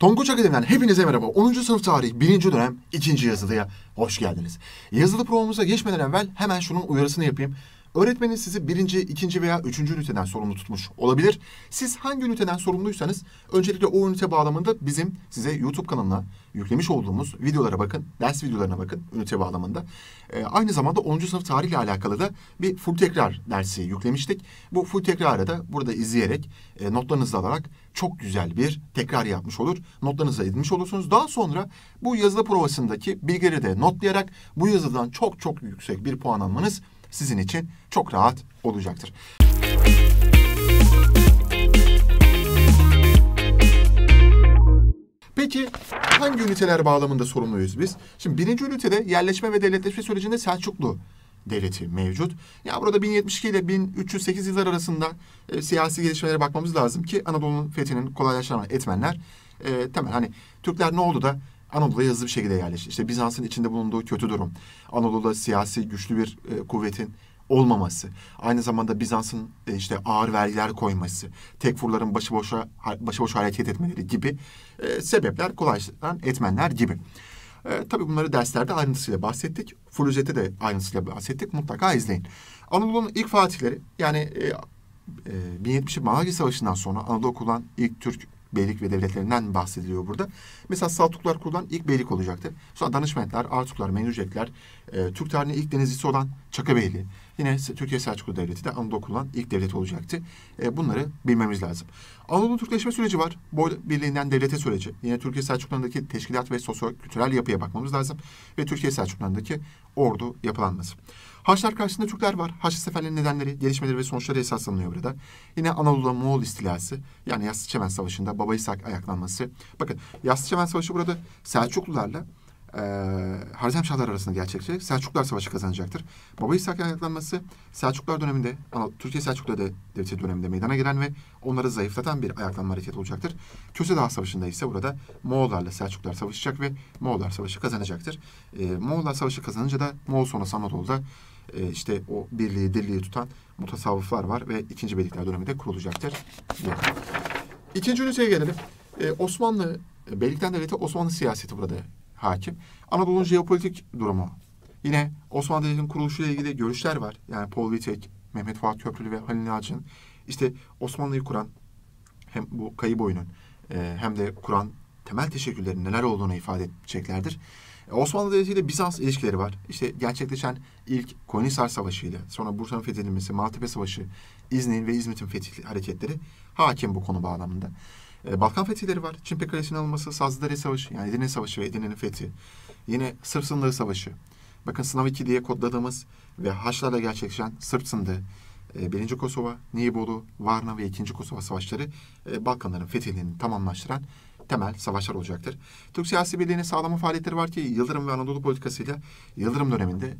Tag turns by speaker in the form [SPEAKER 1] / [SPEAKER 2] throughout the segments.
[SPEAKER 1] Tonguç Akademi'den hepinize merhaba. 10. sınıf tarih 1. dönem 2. yazılıya hoş geldiniz. Yazılı programımıza geçmeden evvel hemen şunun uyarısını yapayım. Öğretmenin sizi 1., 2. veya 3. üniteden sorumlu tutmuş olabilir. Siz hangi üniteden sorumluysanız öncelikle o ünite bağlamında bizim size YouTube kanalına yüklemiş olduğumuz videolara bakın, ders videolarına bakın ünite bağlamında. Aynı zamanda 10. sınıf tarihle alakalı da bir full tekrar dersi yüklemiştik. Bu full tekrarı da burada izleyerek notlarınızı alarak çok güzel bir tekrar yapmış olur. Notlarınızı edinmiş olursunuz. Daha sonra bu yazılı provasındaki bilgileri de notlayarak bu yazıdan çok yüksek bir puan almanız sizin için çok rahat olacaktır. Peki hangi üniteler bağlamında sorumluyuz biz? Şimdi 1. ünitede yerleşme ve devletleşme sürecinde Selçuklu Devleti mevcut. Ya burada 1072 ile 1308 yıllar arasında siyasi gelişmelere bakmamız lazım ki Anadolu'nun fethinin kolaylaştıran etmenler temel. Hani Türkler ne oldu da Anadolu'ya hızlı bir şekilde yerleşti. İşte Bizans'ın içinde bulunduğu kötü durum, Anadolu'da siyasi güçlü bir kuvvetin olmaması, aynı zamanda Bizans'ın işte ağır vergiler koyması, tekfurların başıboş hareket etmeleri gibi sebepler kolaylaştıran etmenler gibi. Tabii bunları derslerde ayrıntısıyla bahsettik. Full özeti de ayrıntısıyla bahsettik. Mutlaka izleyin. Anadolu'nun ilk fatihleri yani 1070 Malazgirt Savaşı'ndan sonra Anadolu kurulan ilk Türk beylik ve devletlerinden bahsediliyor burada. Mesela Saltuklular kurulan ilk beylik olacaktı. Sonra Danışmentler, Artuklar, Menücekler, Türk tarihinin ilk denizcisi olan Çakabeyli. Yine Türkiye Selçuklu Devleti de Anadolu kurulan ilk devlet olacaktı. Bunları bilmemiz lazım. Anadolu Türkleşme süreci var. Boy birliğinden devlete süreci. Yine Türkiye Selçuklularındaki teşkilat ve sosyo-kültürel yapıya bakmamız lazım. Ve Türkiye Selçuklularındaki ordu yapılanması. Haçlılar karşısında Türkler var. Haçlı seferlerinin nedenleri, gelişmeleri ve sonuçları esaslanıyor burada. Yine Anadolu'da Moğol istilası, yani Yassı-Çemen Savaşı'nda Baba İshak ayaklanması. Bakın Yassı-Çemen Savaşı burada Selçuklularla Harzemşahlar arasında gerçekleşecek. Selçuklular Savaşı kazanacaktır. Baba İshak ayaklanması Selçuklular döneminde, Türkiye Selçuklu Devleti döneminde meydana gelen ve onları zayıflatan bir ayaklanma hareketi olacaktır. Köse Dağı Savaşı'nda ise burada Moğollarla Selçuklular savaşacak ve Moğollar Savaşı kazanacaktır. Moğollar Savaşı kazanınca da Moğol sonrası Anadolu'da işte o birliği, dirliği tutan mutasavvıflar var ve 2. Beylikler dönemi de kurulacaktır. İkinci üniteye gelelim. Osmanlı, Beylikler Devleti Osmanlı siyaseti burada hakim. Anadolu'nun jeopolitik durumu. Yine Osmanlı Devleti'nin kuruluşuyla ilgili görüşler var. Yani Paul Vitek, Mehmet Fuat Köprülü ve Halil Naç'ın işte Osmanlı'yı kuran hem bu kayı boyunun hem de kuran temel teşekküllerin neler olduğunu ifade edeceklerdir. Osmanlı Devleti ile Bizans ilişkileri var. İşte gerçekleşen ilk Koyunhisar Savaşı ile sonra Bursa'nın fethedilmesi, Maltepe Savaşı, İznik'in ve İzmit'in fethi hareketleri hakim bu konu bağlamında. Balkan fetihleri var. Çimpe Kalesi'nin alınması, Sazlıdere Savaşı, yani Edirne Savaşı ve Edirne'nin fethi. Yine Sırp Sınırı Savaşı. Bakın Sınav 2 diye kodladığımız ve Haçlarla gerçekleşen Sırp Sınırı, 1. Kosova, Nibolu, Varna ve 2. Kosova Savaşları Balkanların fethini tamamlaştıran temel savaşlar olacaktır. Türk siyasi birliğinin sağlama faaliyetleri var ki Yıldırım ve Anadolu politikasıyla Yıldırım döneminde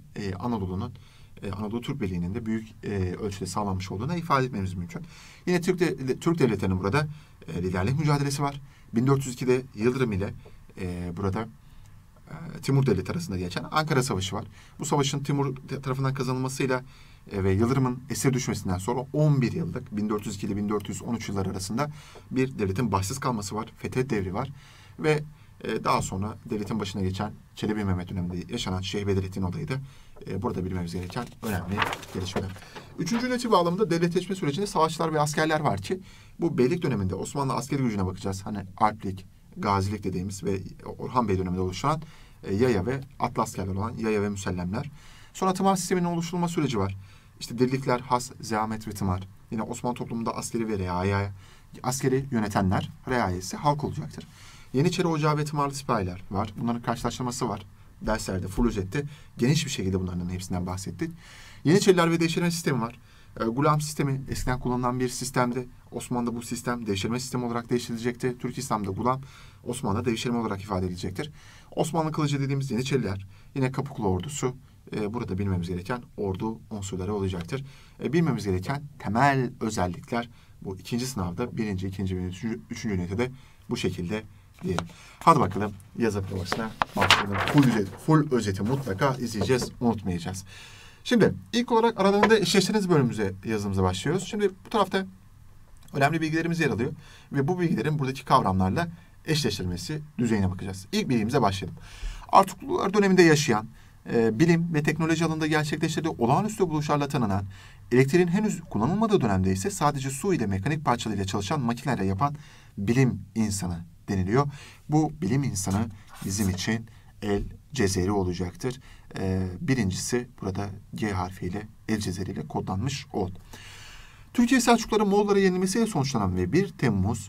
[SPEAKER 1] Anadolu Türk Birliği'nin de büyük ölçüde sağlanmış olduğunu ifade etmemiz mümkün. Yine Türk devletlerinin burada liderlik mücadelesi var. 1402'de Yıldırım ile burada Timur Devleti arasında geçen Ankara Savaşı var. Bu savaşın Timur tarafından kazanılmasıyla ve Yıldırım'ın esir düşmesinden sonra 11 yıllık 1402 ile 1413 yıllar arasında bir devletin başsız kalması var. Fethet devri var ve daha sonra devletin başına geçen Çelebi Mehmet döneminde yaşanan Şeyh Bedrettin olayı da burada bilmemiz gereken önemli gelişmeler. 3. ünite bağlamında devletleşme sürecinde savaşçılar ve askerler var ki bu beylik döneminde Osmanlı askeri gücüne bakacağız. Hani Alplik, Gazilik dediğimiz ve Orhan Bey döneminde oluşan yaya ve atlı askerler olan yaya ve müsellemler. Sonra tımar sisteminin oluşturulma süreci var. İşte dirlikler, has, zeamet ve tımar. Yine Osmanlı toplumunda askeri ve reaya, askeri yönetenler, reayesi halk olacaktır. Yeniçeri Ocağı ve tımarlı sipahiler var. Bunların karşılaştırması var. Derslerde, full özette geniş bir şekilde bunların hepsinden bahsettik. Yeniçeriler ve devşirme sistemi var. Gulam sistemi eskiden kullanılan bir sistemdi. Osmanlı'da bu sistem devşirme sistemi olarak değiştirilecekti. Türk İslam'da gulam, Osmanlı'da devşirme olarak ifade edilecektir. Osmanlı kılıcı dediğimiz Yeniçeriler, yine Kapıkulu ordusu, burada bilmemiz gereken ordu unsurları olacaktır. Bilmemiz gereken temel özellikler bu ikinci sınavda 1. 2. ve 3. ünitede bu şekilde diyelim. Hadi bakalım yazı provasına başlayalım. Full özeti mutlaka izleyeceğiz, unutmayacağız. Şimdi ilk olarak aralarında eşleştiriniz bölümümüze yazımıza başlıyoruz. Şimdi bu tarafta önemli bilgilerimiz yer alıyor ve bu bilgilerin buradaki kavramlarla eşleştirmesi düzeyine bakacağız. İlk bilgimize başlayalım. Artuklular döneminde yaşayan, bilim ve teknoloji alanında gerçekleştirdiği olağanüstü buluşlarla tanınan, elektriğin henüz kullanılmadığı dönemde ise sadece su ile mekanik parçalarıyla çalışan makinelerle yapan bilim insanı deniliyor. Bu bilim insanı bizim için El Cezeri olacaktır. Birincisi burada G harfiyle El Cezeri ile kodlanmış oldu. Türkiye Selçukluların Moğollara yenilmesiyle sonuçlanan ve 1 Temmuz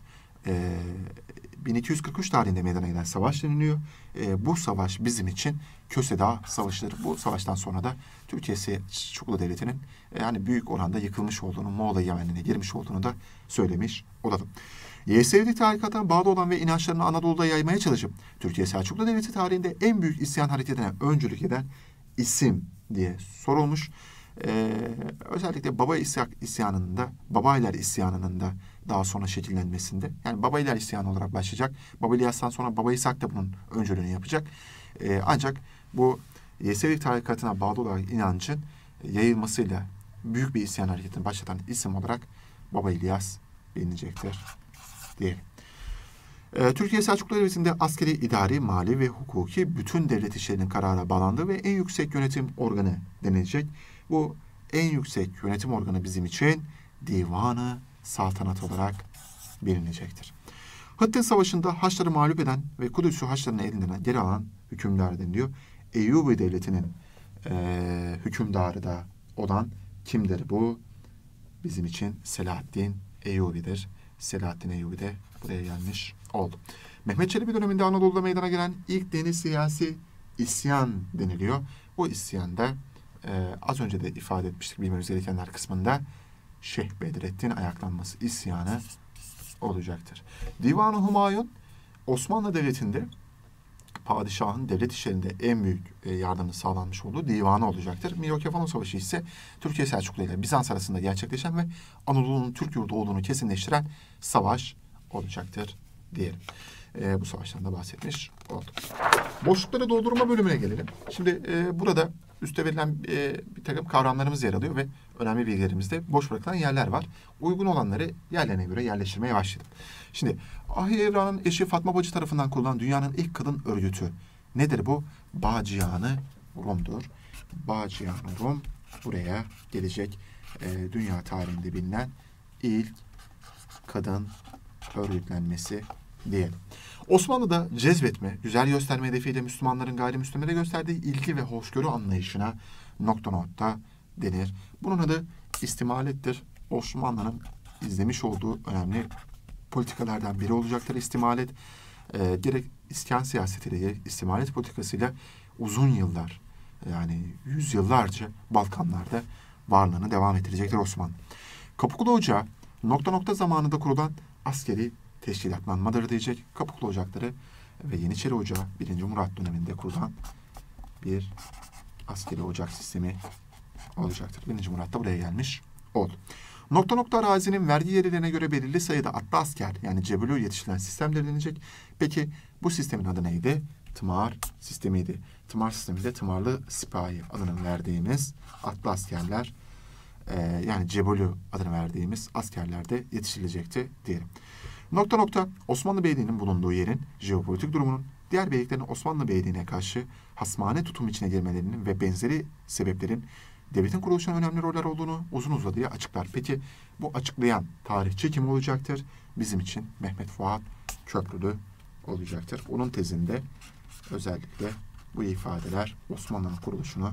[SPEAKER 1] 1243 tarihinde meydana gelen savaş deniliyor. Bu savaş bizim için Köse Dağı Savaşı'dır. Bu savaştan sonra da Türkiye Selçuklu Devleti'nin yani büyük oranda yıkılmış olduğunu, Moğol Yemen'ine girmiş olduğunu da söylemiş olalım. Yesevi tarikatına bağlı olan ve inançlarını Anadolu'da yaymaya çalışıp Türkiye Selçuklu Devleti tarihinde en büyük isyan hareketine öncülük eden isim diye sorulmuş. Özellikle Baba İshak isyanının da, Babaylar isyanının da daha sonra şekillenmesinde, yani Babaylar isyanı olarak başlayacak. Baba İlyas'tan sonra Baba İshak da bunun öncülüğünü yapacak. Ancak bu Yesevi tarikatına bağlı olarak inancın yayılmasıyla büyük bir isyan hareketini başlatan isim olarak Baba İlyas bilinecektir diyelim. Türkiye Selçuklu Devleti'nde askeri, idari, mali ve hukuki bütün devlet işlerinin karara bağlandığı ve en yüksek yönetim organı denilecek. Bu en yüksek yönetim organı bizim için Divanı Saltanat olarak bilinecektir. Hıttin Savaşı'nda Haçlıları mağlup eden ve Kudüs'ü Haçlıların elinden geri alan hükümdar deniliyor. Eyyubi Devleti'nin hükümdarı da olan kimdir bu? Bizim için Selahaddin Eyyubi'dir. Selahaddin Eyyubi de buraya gelmiş oldu. Mehmet Çelebi döneminde Anadolu'da meydana gelen ilk dini siyasi isyan deniliyor. Bu isyanda az önce de ifade etmiştik bilmemiz gerekenler kısmında Şeyh Bedrettin ayaklanması isyanı olacaktır. Divan-ı Humayun Osmanlı Devleti'nde padişahın devlet işlerinde en büyük yardımı sağlanmış olduğu divanı olacaktır. Mirokefanos Savaşı ise Türkiye Selçuklu ile Bizans arasında gerçekleşen ve Anadolu'nun Türk yurdu olduğunu kesinleştiren savaş olacaktır diyelim. Bu savaştan da bahsetmiş olduk. Boşlukları doldurma bölümüne gelelim. Şimdi burada üstte verilen bir takım kavramlarımız yer alıyor ve önemli bilgilerimizde boş bırakılan yerler var. Uygun olanları yerlerine göre yerleştirmeye başladım. Şimdi Ahi Evran'ın eşi Fatma Bacı tarafından kurulan dünyanın ilk kadın örgütü nedir bu? Bağcıyanı Rum'dur. Bağcıyanı Rum buraya gelecek dünya tarihinde bilinen ilk kadın örgütlenmesi diyelim. Osmanlı'da cezbetme, güzel gösterme hedefiyle Müslümanların gayrimüslimlere gösterdiği ilgi ve hoşgörü anlayışına nokta denir. Bunun adı istimalettir. Osmanlı'nın izlemiş olduğu önemli politikalardan biri olacaktır istimalet. Gerek iskan siyasetiyle, istimalet politikasıyla uzun yıllar, yani yüzyıllarca Balkanlarda varlığını devam ettirecektir Osmanlı. Kapıkulu Ocağı nokta zamanında kurulan askeri teşkilatlanmadır diyecek. Kapıkulu Ocakları ve Yeniçeri Ocağı 1. Murat döneminde kurulan bir askeri ocak sistemi olacaktır. 1. Murat da buraya gelmiş oldu. Nokta arazinin vergi yerlerine göre belirli sayıda atlı asker yani cebelü yetiştirilen sistem denilecek. Peki bu sistemin adı neydi? Tımar sistemiydi. Tımar sisteminde tımarlı sipahi adını verdiğimiz atlı askerler yani cebelü adını verdiğimiz askerler de yetiştirilecekti diyelim. Nokta Osmanlı Beyliği'nin bulunduğu yerin jeopolitik durumunun diğer beyliklerin Osmanlı Beyliği'ne karşı hasmane tutum içine girmelerinin ve benzeri sebeplerin devletin kuruluşuna önemli roller olduğunu uzun uzadıya açıklar. Peki bu açıklayan tarihçi kim olacaktır? Bizim için Mehmet Fuat Köprülü olacaktır. Onun tezinde özellikle bu ifadeler Osmanlı'nın kuruluşunu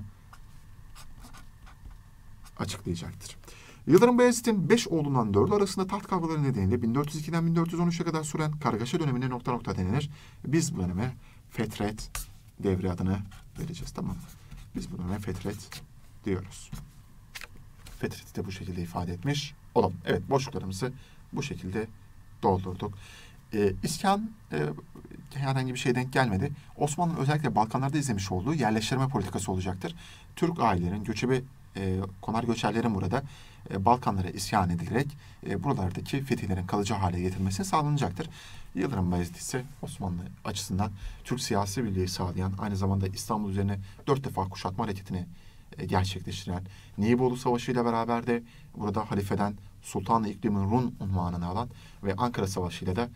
[SPEAKER 1] açıklayacaktır. Yıldırım Beyazıt'ın 5 oğlundan 4'ü arasında taht kavgaları nedeniyle 1402'den 1413'e kadar süren kargaşa dönemine nokta denilir. Biz bu döneme Fetret devri adını vereceğiz, tamam mı? Biz bu döneme Fetret diyoruz. Fetret'i de bu şekilde ifade etmiş olalım. Evet, boşluklarımızı bu şekilde doldurduk. İskan herhangi bir şey denk gelmedi. Osmanlı'nın özellikle Balkanlarda izlemiş olduğu yerleştirme politikası olacaktır. Türk ailelerin göçebe konar göçerlerin burada Balkanlara isyan edilerek buralardaki fetihlerin kalıcı hale getirilmesi sağlanacaktır. Yıldırım Bayezid ise Osmanlı açısından Türk siyasi birliği sağlayan, aynı zamanda İstanbul üzerine 4 defa kuşatma hareketini gerçekleştiren, Nibolu Savaşı ile beraber de burada halifeden Sultan-ı İklim-i Rum unvanını alan ve Ankara Savaşı ile de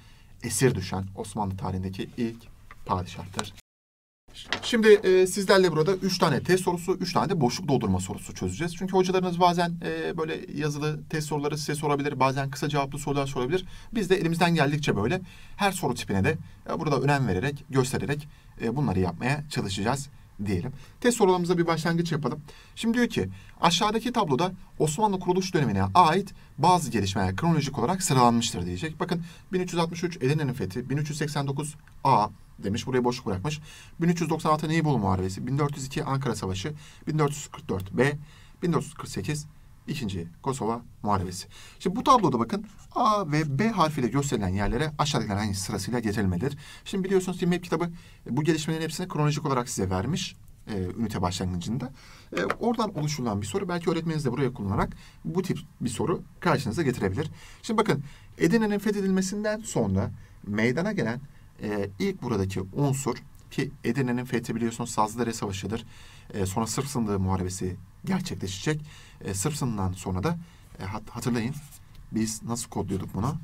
[SPEAKER 1] esir düşen Osmanlı tarihindeki ilk padişahtır. Şimdi sizlerle burada 3 tane test sorusu, 3 tane de boşluk doldurma sorusu çözeceğiz. Çünkü hocalarınız bazen böyle yazılı test soruları size sorabilir, bazen kısa cevaplı sorular sorabilir. Biz de elimizden geldikçe böyle her soru tipine de burada önem vererek, göstererek bunları yapmaya çalışacağız diyelim. Test sorularımıza bir başlangıç yapalım. Şimdi diyor ki aşağıdaki tabloda Osmanlı kuruluş dönemine ait bazı gelişmeler kronolojik olarak sıralanmıştır diyecek. Bakın 1363 Edirne'nin fethi, 1389 A demiş, buraya boşluk bırakmış. 1396 Neyibolu Muharebesi, 1402 Ankara Savaşı, 1444 B, 1448 2. Kosova Muharebesi. Şimdi bu tabloda bakın A ve B harfiyle gösterilen yerlere aşağıdakiler hangisi sırasıyla getirilmelidir. Şimdi biliyorsunuz ki MEP kitabı bu gelişmelerin hepsini kronolojik olarak size vermiş. Ünite başlangıcında. Oradan oluşturulan bir soru. Belki öğretmeniniz de buraya kullanarak bu tip bir soru karşınıza getirebilir. Şimdi bakın Edirne'nin fethedilmesinden sonra meydana gelen ilk buradaki unsur ki Edirne'nin fethi biliyorsunuz Sazlıdere Savaşı'dır. Sonra Sırp Sındığı Muharebesi gerçekleşecek. Sırp Sındığı sonra da hatırlayın biz nasıl kodluyorduk bunu?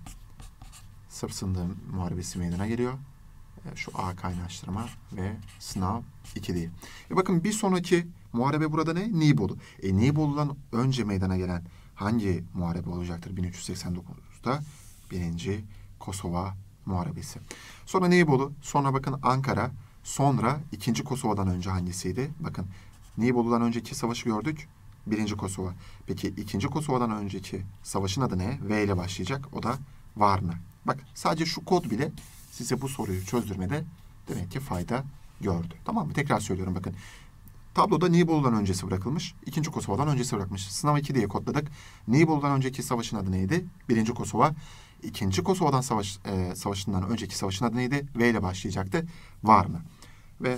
[SPEAKER 1] Sırp Sındığı Muharebesi meydana geliyor. Şu A kaynaştırma ve sınav 2 değil. Bakın bir sonraki muharebe burada ne? Nibolu. Nibolu'dan önce meydana gelen hangi muharebe olacaktır? 1389'da 1. Kosova Muharebesi. Sonra Nibolu, sonra bakın Ankara, sonra 2. Kosova'dan önce hangisiydi? Bakın Nibolu'dan önceki savaşı gördük. 1. Kosova. Peki 2. Kosova'dan önceki savaşın adı ne? V ile başlayacak. O da Varna. Bak sadece şu kod bile size bu soruyu çözdürmede demek ki fayda gördü. Tamam mı? Tekrar söylüyorum bakın. Tabloda Nibolu'dan öncesi bırakılmış. 2. Kosova'dan öncesi bırakmış. Sınav 2 diye kodladık. Nibolu'dan önceki savaşın adı neydi? 1. Kosova. 2. Kosova'dan savaşından önceki savaşın adı neydi? V ile başlayacaktı. Varna. Ve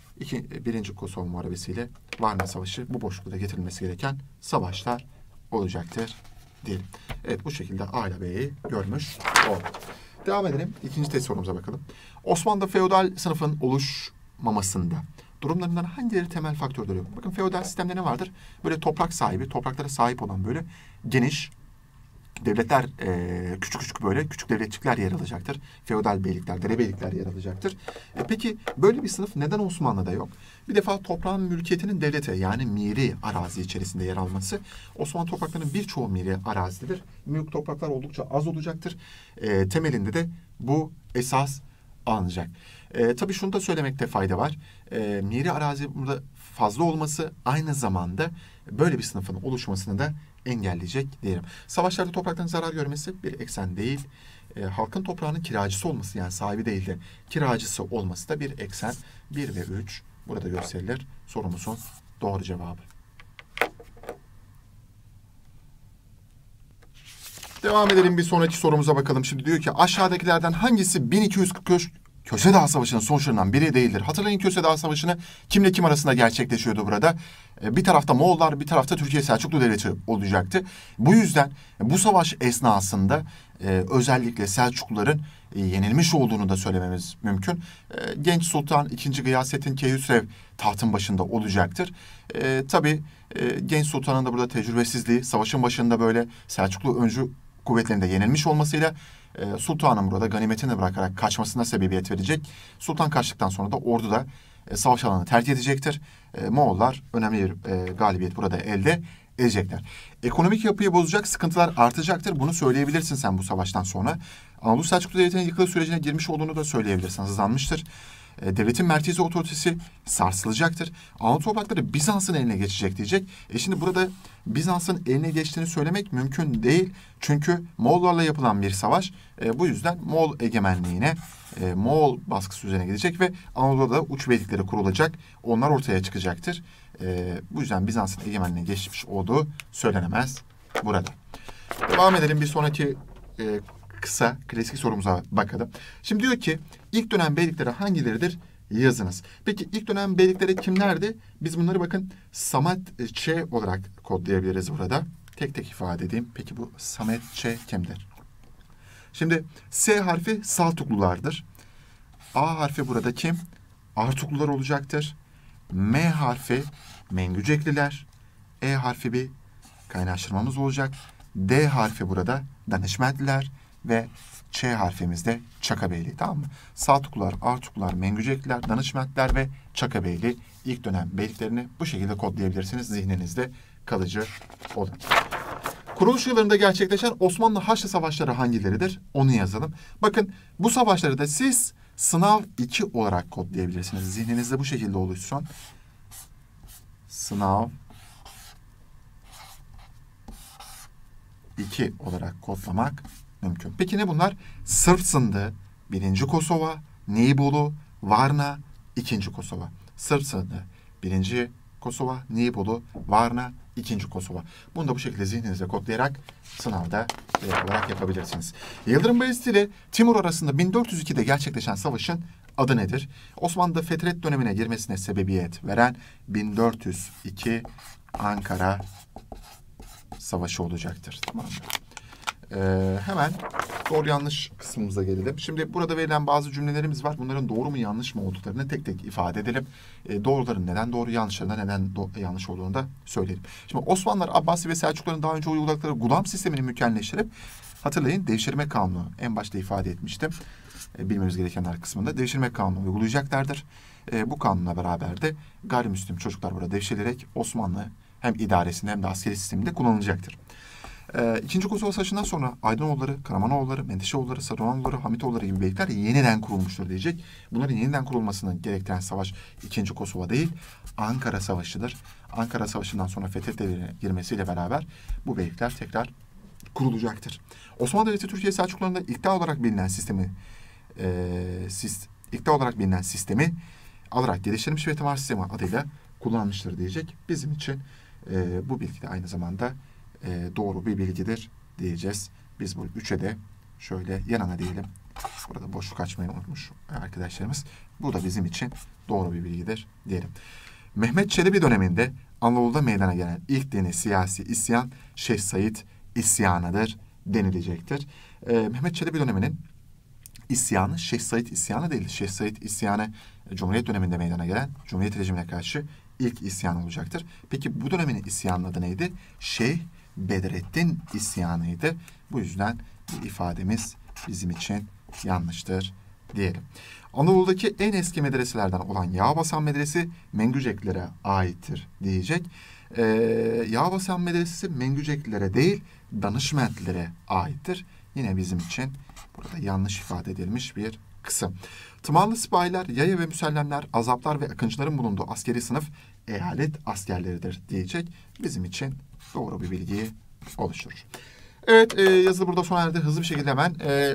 [SPEAKER 1] 1. Kosova Muharebesi'yle Varna Savaşı bu boşlukta getirilmesi gereken savaşlar olacaktır diyelim. Evet bu şekilde A ile B'yi görmüş olduk. Devam edelim. İkinci test sorumuza bakalım. Osmanlı'da feodal sınıfın oluşmamasında durumlarından hangileri temel faktördür? Bakın feodal sistemde ne vardır? Böyle toprak sahibi, topraklara sahip olan böyle geniş devletler, küçük küçük böyle küçük devletçikler yer alacaktır. Feodal beylikler, derebeylikler yer alacaktır. Peki böyle bir sınıf neden Osmanlı'da yok? Bir defa toprağın mülkiyetinin devlete yani miri arazi içerisinde yer alması. Osmanlı topraklarının birçoğu miri arazidir. Mülk topraklar oldukça az olacaktır. Temelinde de bu esas alınacak. Tabii şunu da söylemekte fayda var. Miri arazi burada fazla olması aynı zamanda böyle bir sınıfın oluşmasını da engelleyecek diyelim. Savaşlarda topraktan zarar görmesi bir eksen değil. Halkın toprağının kiracısı olması yani sahibi değil de kiracısı olması da bir eksen. 1 ve 3 burada gösterilir. Sorumuzun doğru cevabı. Devam edelim bir sonraki sorumuza bakalım. Şimdi diyor ki aşağıdakilerden hangisi 1243 Köse Dağı Savaşı'nın sonuçlarından biri değildir? Hatırlayın Köse Dağı Savaşı'nı kimle kim arasında gerçekleşiyordu burada? Bir tarafta Moğollar, bir tarafta Türkiye Selçuklu Devleti olacaktı. Bu yüzden bu savaş esnasında özellikle Selçukluların yenilmiş olduğunu da söylememiz mümkün. Genç Sultan II. Gıyasettin Keyhüsrev tahtın başında olacaktır. Tabii Genç Sultan'ın da burada tecrübesizliği, savaşın başında böyle Selçuklu öncü kuvvetlerinde yenilmiş olmasıyla Sultan'ın burada ganimetini bırakarak kaçmasına sebebiyet verecek. Sultan kaçtıktan sonra da ordu da savaş alanını terk edecektir. Moğollar önemli bir galibiyet burada elde edecekler. Ekonomik yapıyı bozacak sıkıntılar artacaktır. Bunu söyleyebilirsin sen bu savaştan sonra. Anadolu Selçuklu Devleti'nin yıkılış sürecine girmiş olduğunu da söyleyebilirsin. Hızlanmıştır. Devletin merkezi otoritesi sarsılacaktır. Anadolu toprakları Bizans'ın eline geçecek diyecek. Şimdi burada Bizans'ın eline geçtiğini söylemek mümkün değil. Çünkü Moğollarla yapılan bir savaş. Bu yüzden Moğol egemenliğine, Moğol baskısı üzerine gidecek ve Anadolu'da da uç beylikleri kurulacak. Onlar ortaya çıkacaktır. Bu yüzden Bizans'ın egemenliğine geçmiş olduğu söylenemez burada. Devam edelim bir sonraki kısa klasik sorumuza bakalım. Şimdi diyor ki ilk dönem beylikleri hangileridir? Yazınız. Peki ilk dönem beylikleri kimlerdi? Biz bunları bakın Samet Ç olarak kodlayabiliriz burada. Tek tek ifade edeyim. Peki bu Samet Ç kimdir? Şimdi S harfi Saltuklulardır. A harfi burada kim? Artuklular olacaktır. M harfi Mengücekliler. E harfi bir kaynaştırmamız olacak. D harfi burada Danışmentliler. ve Ç harfimizde Çakabeyli, tamam mı? Saltuklular, Artuklular, Mengücekliler, Danışmentler ve Çakabeyli ilk dönem beyliklerini bu şekilde kodlayabilirsiniz. Zihninizde kalıcı olun. Kuruluş yıllarında gerçekleşen Osmanlı Haçlı Savaşları hangileridir? Onu yazalım. Bakın bu savaşları da siz sınav 2 olarak kodlayabilirsiniz. Zihninizde bu şekilde oluşsun. Sınav 2 olarak kodlamak mümkün. Peki ne bunlar? Sırpsındı, 1. Kosova, Nibolu, Varna, 2. Kosova. Sırpsındı, 1. Kosova, Nibolu, Varna, 2. Kosova. Bunu da bu şekilde zihninizde kodlayarak sınavda direkt olarak yapabilirsiniz. Yıldırım Bayezid ile Timur arasında 1402'de gerçekleşen savaşın adı nedir? Osmanlı'da Fetret dönemine girmesine sebebiyet veren 1402 Ankara Savaşı olacaktır. Tamam mı? Hemen doğru yanlış kısmımıza gelelim. Şimdi burada verilen bazı cümlelerimiz var. Bunların doğru mu yanlış mı olduklarını tek tek ifade edelim. Doğruların neden doğru, yanlışların neden yanlış olduğunu da söyleyelim. Şimdi Osmanlılar, Abbasi ve Selçukluların daha önce uyguladıkları gulam sistemini mükemmelleştirip, hatırlayın, devşirme kanunu en başta ifade etmiştim. Bilmemiz gerekenler kısmında devşirme kanunu uygulayacaklardır. Bu kanunla beraber de gayrimüslim çocuklar burada devşirilerek Osmanlı hem idaresinde hem de askeri sisteminde kullanılacaktır. İkinci Kosova Savaşı'ndan sonra Aydınoğulları, Karamanoğulları, Menteşeoğulları, Sarıhanoğulları, Hamitoğulları gibi beylikler yeniden kurulmuştur diyecek. Bunların yeniden kurulmasını gerektiren savaş 2. Kosova değil, Ankara Savaşı'dır. Ankara Savaşı'ndan sonra Fethet Devri'ne girmesiyle beraber bu beylikler tekrar kurulacaktır. Osmanlı Devleti Türkiye Selçuklularında ilkta olarak bilinen sistemi alarak geliştirilmiş ve temel sistemi adıyla kullanmıştır diyecek. Bizim için bu bilgi de aynı zamanda doğru bir bilgidir diyeceğiz. Biz bu 3'e de şöyle yanına diyelim. Burada boşluk açmayı unutmuş arkadaşlarımız. Bu da bizim için doğru bir bilgidir diyelim. Mehmet Çelebi döneminde Anadolu'da meydana gelen ilk dini siyasi isyan Şeyh Said isyanıdır denilecektir. Mehmet Çelebi döneminin isyanı Şeyh Said isyanı değil. Şeyh Said isyanı Cumhuriyet döneminde meydana gelen Cumhuriyet rejimine karşı ilk isyan olacaktır. Peki bu dönemin isyanının adı neydi? Şeyh Bedrettin isyanıydı. Bu yüzden bu ifademiz bizim için yanlıştır diyelim. Anadolu'daki en eski medreselerden olan Yağbasan Medresi Mengüceklilere aittir diyecek. Yağbasan Medresesi Mengüceklilere değil, Danışmentlilere aittir. Yine bizim için burada yanlış ifade edilmiş bir kısım. Tımarlı sipahiler, yaya ve müsellemler, azaplar ve akıncıların bulunduğu askeri sınıf eyalet askerleridir diyecek. Bizim için doğru bir bilgiyi oluşturur. Evet, yazılı burada sona erdi. Hızlı bir şekilde hemen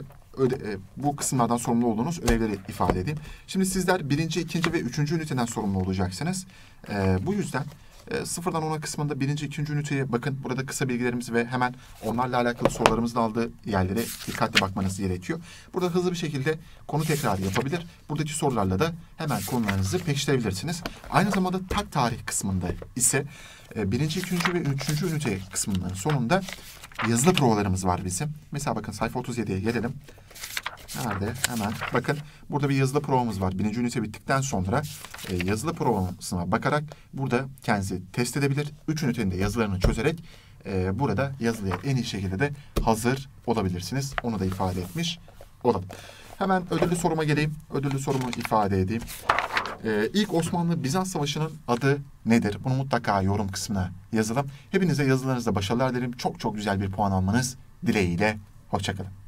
[SPEAKER 1] bu kısımlardan sorumlu olduğunuz ödevleri ifade edeyim. Şimdi sizler 1., 2. ve 3. üniteden sorumlu olacaksınız. Bu yüzden sıfırdan 10'a kısmında 1., 2. üniteye bakın. Burada kısa bilgilerimiz ve hemen onlarla alakalı sorularımızın aldığı yerlere dikkatli bakmanız gerekiyor. Burada hızlı bir şekilde konu tekrarı yapabilir. Buradaki sorularla da hemen konularınızı pekiştirebilirsiniz. Aynı zamanda tak tarih kısmında ise 1., 2. ve 3. ünite kısmının sonunda yazılı provalarımız var bizim. Mesela bakın sayfa 37'ye gelelim. Nerede? Hemen. Bakın burada bir yazılı provamız var. 1. ünite bittikten sonra yazılı provasına bakarak burada kendinizi test edebilir. 3 ünitenin de yazılarını çözerek burada yazılıya en iyi şekilde de hazır olabilirsiniz. Onu da ifade etmiş olalım. Hemen ödüllü soruma geleyim. Ödüllü sorumu ifade edeyim. İlk Osmanlı-Bizans Savaşı'nın adı nedir? Bunu mutlaka yorum kısmına yazalım. Hepinize yazılarınızda başarılar dilerim. Çok çok güzel bir puan almanız dileğiyle. Hoşça kalın.